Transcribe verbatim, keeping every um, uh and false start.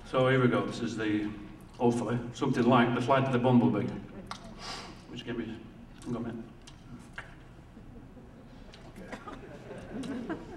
So here we go. This is the, hopefully, something like the flight of the Bumblebee. Which gave me, hang on a minute. Okay.